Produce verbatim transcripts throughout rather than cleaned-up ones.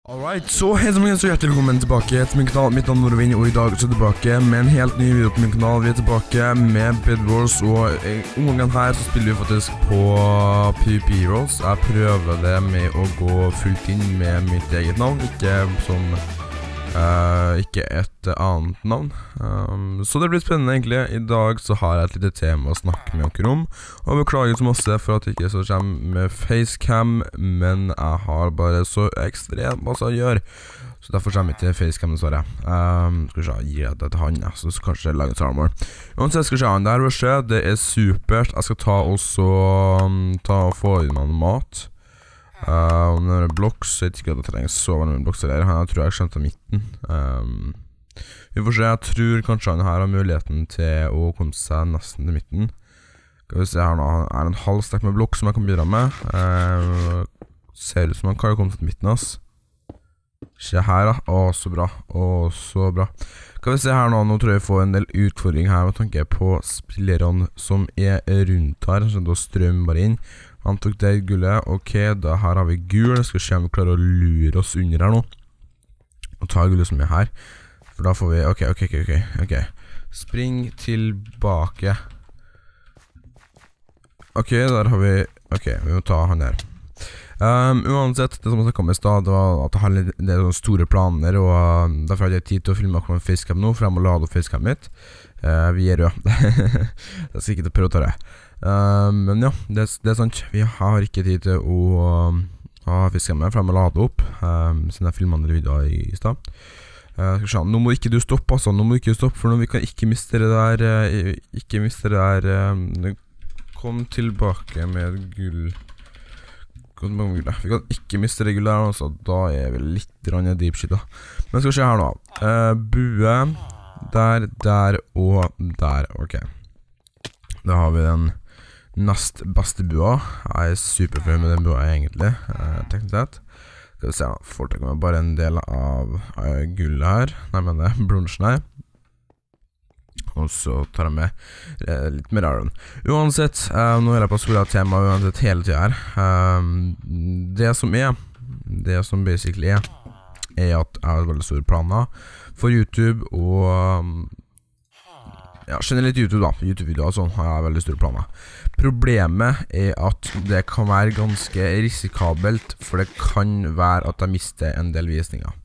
Alright, så hei så mange, så hjertelig velkommen tilbake til min kanal. Mitt navn er Norvin, og i dag er jeg tilbake med en helt ny video på min kanal. Vi er tilbake med Bed Wars, og i omgangen her så spiller vi faktisk på PvP Heroes. Jeg prøver det med å gå fullt inn med mitt eget navn, ikke sånn, uh, ikke et annet navn. Um, så det blir spennende egentlig. I dag så har jeg et lite tema å snakke med dere om, og beklager så masse for at jeg ikke så kommer med facecam, men jeg har bare så ekstremt masse å gjøre, så derfor kommer jeg til facecam dessverre. Um, skal vi se, gi det til han, ja, så kanskje lage et armor. Uansett, skal vi se, det her vil skje, det er supert. Jeg skal ta også, um, ta og få inn noen mat. Uh, og når det er blocks, så jeg vet ikke at jeg trenger så veldig mye blocks der. Jeg tror jeg skjønte midten. Um, vi får se, jeg tror kanskje han her har muligheten til å komme seg nesten til midten. Skal vi se her nå, han er en halv stekk med blokk som jeg kan bidra med. Uh, ser ut som han kan komme til midten, ass. Se her da, å så bra, å så bra. Skal vi se her nå, nå tror jeg vi får en del utfordring her med tanke på spillerne som er rundt her, så da strøm bare inn. Han tok det gullet, ok, da her har vi gul, skal vi se om vi klarer å lure oss under her nå. Og ta gullet som er her, for da får vi, ok, ok, ok, ok, ok. Spring tilbake. Ok, der har vi, ok, vi må ta han der. Um, uansett, det som jeg snakket om i sted, det var at jeg har litt, det er sånne store planer, og uh, derfor hadde jeg tid til å filme akkurat med facecam nå, for jeg må lade opp facecam mitt. Uh, vi er røde. Jeg skal ikke til å prøve å ta det. Uh, men ja, det, det er sant. Vi har ikke tid til å uh, ha facecam med, for jeg må lade opp, um, siden jeg filmet andre videoer i, i sted. Uh, skal vi se, nå må ikke du stoppe, altså. Nå må du ikke stoppe, for nå vi kan ikke miste det der, uh, ikke miste det der, uh, kom tilbake med gull. Vi kan ikke miste det gullet her, altså. Da er vi litt rann deep shit da. Men skal vi se her nå. uh, Bue der, der og der. Ok, da har vi den nest beste bua. Jeg er superfløy med den bua egentlig, uh, teknisk sett. Skal vi se nå, foretak meg bare en del av uh, gullet her. Nei, men det er bronsen her. Og så tar jeg med eh, litt mer iron. Uansett, eh, nå er jeg på spillet tema uansett hele tiden her. Um, det som er, det som basically er, er at jeg har veldig store planer for YouTube, og um, ja, generelt YouTube da, YouTube-videoer og sånn har jeg veldig store planer. Problemet er at det kan være ganske risikabelt, for det kan være at jeg mister en del visninger.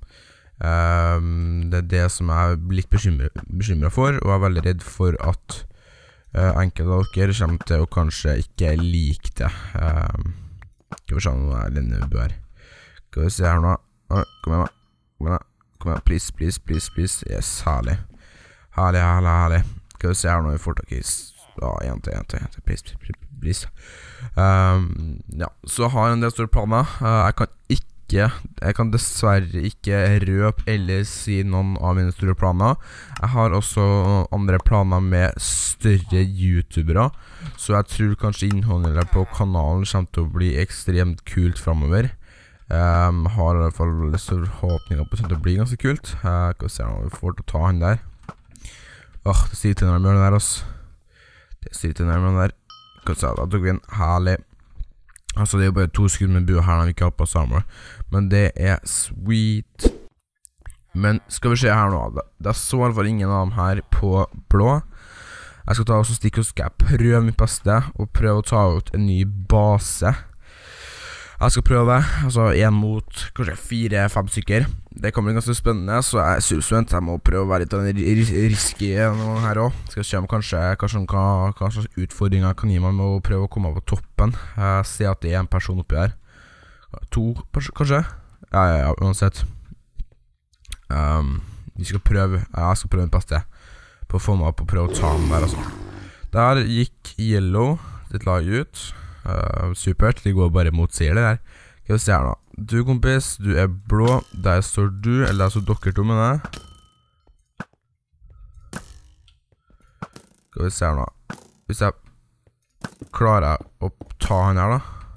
Um, det er det som jeg er litt bekymret, bekymret for, og jeg er veldig redd for at uh, enkelte av dere kommer til å kanskje ikke like det. um, Skal vi se om det er denne bør. Skal vi se her nå. uh, Kom igjen da, kom igjen da, kom igjen da, please, please, please, please. Yes, herlig. Herlig, herlig, herlig. Skal vi se her nå, vi får tak i ja, en til, en til, en til, please, please, please. Um, ja, så har jeg en del store planer. uh, Jeg kan ikke Jeg kan dessverre ikke røpe eller si noen av mine store planer. Jeg har også andre planer med større youtubere, så jeg tror kanskje innholdet på kanalen kommer til å bli ekstremt kult fremover. um, Har i hvert fall veldig stor håpninger på at det blir ganske kult. Jeg kan se om vi får til å ta han der. Åh, det sier til når jeg gjør det der, ass. Det sier til når jeg gjør det der. Kan se, da tok vi en herlig. Altså det er jo bare to skudd med bua her når vi ikke har på armor, men det er sweet. Men skal vi se her nå, det er så i hvert fall ingen av dem her på blå. Jeg skal ta og stikke, og skal jeg prøve mitt beste og prøve å ta ut en ny base. Jeg skal prøve det, altså en mot kanskje fire, fem stykker. Det kan bli ganske spennende, så jeg er superspent. Jeg må prøve å være litt risky noe her også. Skal se om kanskje hva, hva slags utfordringer jeg kan gi meg med å prøve å komme på toppen. Jeg ser at det er en person oppi her. To, kanskje? Ja, ja, ja, uansett. Um, vi skal prøve, ja, jeg skal prøve mitt beste på å få meg opp og prøve å ta den der, altså. Der gikk yellow litt lag ut. Uh, supert, de går bare mot sier det der. Skal vi se her nå. Du kompis, du er blå. Der står du, eller der står dere to med deg. Skal vi se her nå. Hvis jeg klarer å ta han her da.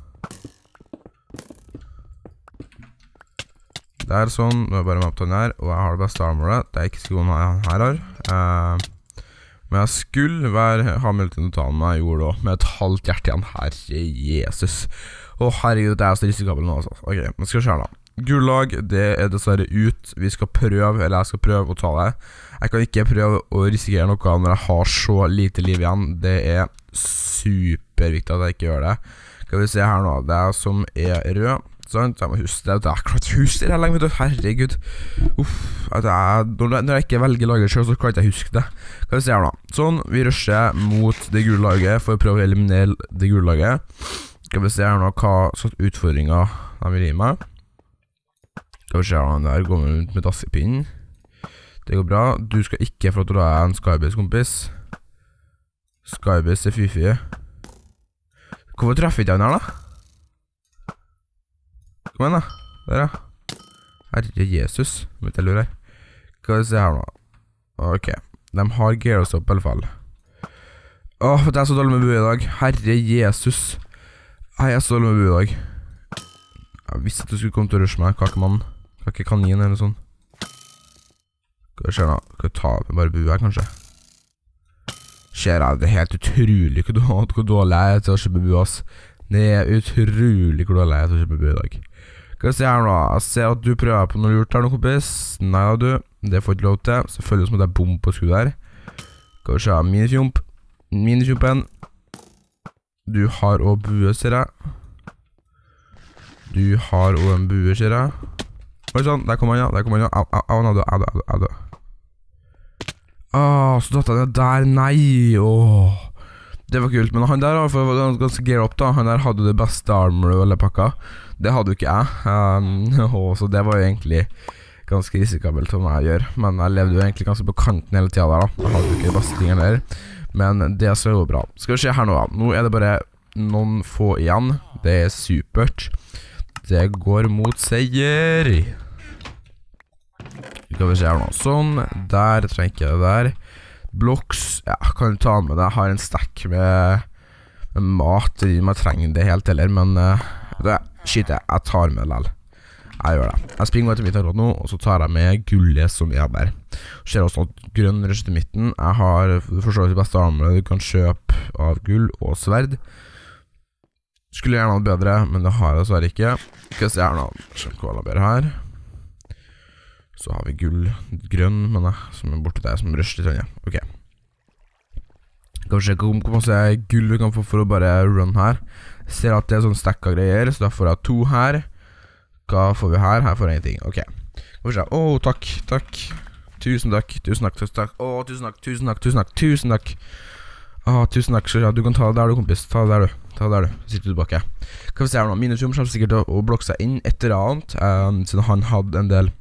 Der sånn, nå er jeg bare med opp til han her. Og jeg har det beste armoret. Det er ikke skoen han her har. uh, Men jeg skulle være, ha muligheten til å ta den, men jeg gjorde det også, med et halvt hjerte igjen. Herre Jesus. Å herregud, det er så risikabel nå, altså. Ok, men skal vi se her da. Gulag, det er dessverre ut. Vi skal prøve, eller jeg skal prøve å ta det. Jeg kan ikke prøve å risikere noe når jeg har så lite liv igjen. Det er superviktig at jeg ikke gjør det. Skal vi se her nå, det er som er rød. Sant? Jeg må huske det. Det er klart husk det lenge, vet du. Herregud. Uff. Er, når jeg ikke velger lager selv, så kan jeg ikke huske det. Skal vi se her nå. Sånn, vi rusher mot det gule laget for å prøve å eliminere det gule laget. Skal vi se her nå hva slags utfordringer de vil gi meg. Skal vi se her nå, der går vi rundt med dassepinnen. Det går bra. Du skal ikke få til å ha en Skybase, kompis. Skybase er fy-fy. Hvorfor treffer ikke han her da? Kom igjen da. Der ja. Herre Jesus. Mitt jeg lurer her. Skal vi se her nå. Ok. De har gear oss opp i alle fall. Åh, for det er så dårlig med bu i dag. Herre Jesus. Jeg er så dårlig med bu i dag. Jeg visste at du skulle komme til å rushe meg. Kakemann. Kakekanin eller noe sånt. Skal vi se nå. Skal vi ta med bare bu her kanskje? Ser jeg, det er helt utrolig hvor dårlig jeg er til å kjøpe bu, ass. Det er utrolig hvor dårlig jeg er til å kjøpe bu i dag. Skal vi se her nå, jeg ser at du prøver på noe lurt her nå, kompis. Nei da du, det får ikke lov til. Selvfølgelig som det er bom på skudd her. Skal vi se, minifjump. Minifjumpen. Du har også bue, ser jeg. Du har også en bue, ser jeg. Oi sånn, der kommer han ja, der kommer han ja. Au, au, au, au, au, au, au, au. Åh, så datt han der, nei, åh. Det var kult, men han der for det var ganske gear up da. Han der hadde det beste armor og alle pakka. Det hadde jo ikke jeg, um, så det var jo egentlig ganske risikabelt for meg å gjøre. Men jeg levde jo egentlig ganske på kanten hele tiden der da. Jeg hadde jo ikke de beste tingene der. Men det så jo bra. Skal vi se her nå da. Nå er det bare noen få igjen. Det er supert. Det går mot seier. Skal vi se her nå. Sånn, der trenger jeg det der. Blocks, ja, kan du ta med det. Jeg har en stack med, med mat. Jeg trenger det helt heller, men uh, det, shit, jeg, jeg tar med det lell. Jeg gjør det. Jeg springer meg til mitt akkurat nå, og så tar jeg med gullet som er der. Så ser jeg også at grønn rusher til midten. Jeg har forstått det beste armene du kan kjøpe av gull og sverd. Skulle gjerne ha det bedre, men det har jeg dessverre ikke. Skal jeg se her nå. Skjønner hva jeg bedre her. Så har vi gull, grønn, men jeg, som er borte der, som rusher litt, ja. Ok. Skal vi se hvor masse gull vi kan få for å bare run her. Jeg ser at det er sånn stakka greier, så da får jeg to her. Hva får vi her? Her får jeg ingenting, ok. Skal vi se, åh, takk, takk. Tusen takk, tusen takk, tusen takk. Åh, tusen takk, tusen takk, tusen takk, tusen takk. Åh, tusen takk, så ja, du kan ta det der du, kompis. Ta det der du, ta det der du. Sitter du tilbake. Skal vi se her nå, Minusjum kommer sikkert til å blokke seg inn etter annet, um, siden han hadde en del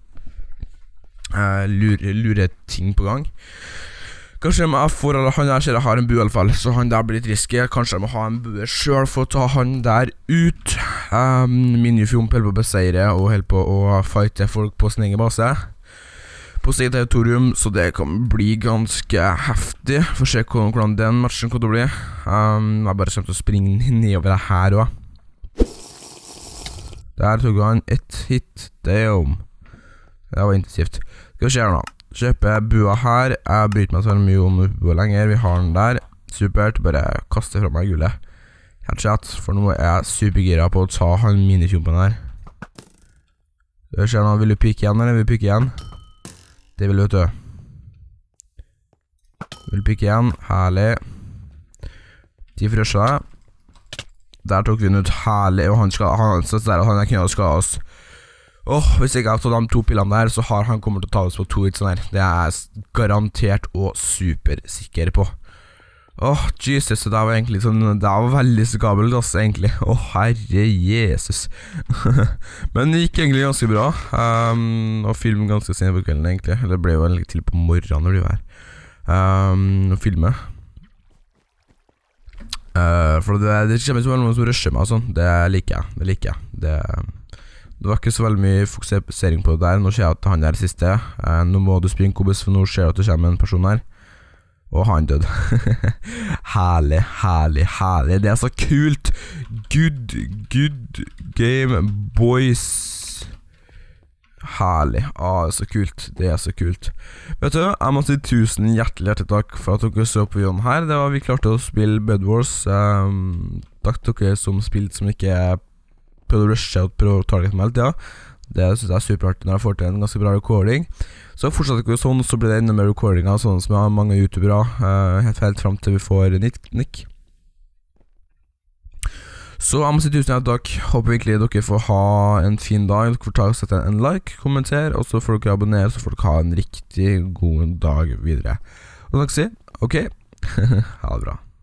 Uh, lure, lure ting på gang. Kanskje jeg får eller han der ser jeg har en bue i alle fall, så han der blir litt risky. Kanskje jeg må ha en bue selv for å ta han der ut. um, Minifjomp holder på å beseire og holder på å fighte folk på sin egen base på sitt territorium, så det kan bli ganske heftig. Får se hvordan den matchen kommer til å bli. um, Jeg bare kommer til å springe nedover det her også. Der tok han ett hit. Damn. Det var intensivt. Skal vi se her nå. Kjøper bua her. Jeg bryter meg så mye om bua lenger. Vi har den der. Supert. Bare kaste fra meg gullet. Headshot. For nå er jeg supergira på å ta han minifjompen her. Skal vi se her nå. Vil du pike igjen, eller vil du pike igjen? Det vil du, vet du. Vil du pike igjen? Herlig. De frøsja. Der tok vi den ut. Herlig. Og han skal, han, så der, han er ikke nødt til å skade oss. Åh, oh, hvis jeg ikke har tatt de to pillene der, så har han kommet til å ta oss på to hit sånn her. Det er jeg garantert og supersikker på. Åh, oh, Jesus, det var egentlig sånn, det var veldig skabelt, altså, egentlig. Åh, oh, herre Jesus. Men det gikk egentlig ganske bra. Um, og filmen ganske sent på kvelden, egentlig. Eller det ble jo veldig til på morgenen når de var her. Um, og filme. Uh, for det, det kommer ikke så veldig noen som rusher meg og sånn. Det liker jeg, det liker jeg. Det... Det var ikke så veldig mye fokusering på det der. Nå ser jeg at han der er siste. eh, Nå må du springe, Kobus, for nå ser jeg at det kommer en person her. Og han død. Herlig, herlig, herlig. Det er så kult. Good, good game, boys. Herlig. Ah, det er så kult. Det er så kult. Vet du, jeg må si tusen hjertelig hjertelig takk for at dere så på videoen her. Det var vi klarte å spille Bed Wars. um, Takk til dere som spilte som ikke er prøvde å rushe og prøvde å targete meg hele tiden. Det synes jeg er superartig når jeg får til en ganske bra recording. Så fortsatt ikke sånn, så blir det enda mer recordinga, sånn som jeg har mange youtubere, uh, helt, helt frem til vi får Nick. Så jeg må si tusen hjertelig takk. Håper virkelig dere får ha en fin dag. Dere får ta og sette en like, kommenter, og så får dere abonnere, så får dere ha en riktig god dag videre. Og takk si, ok, ha det bra.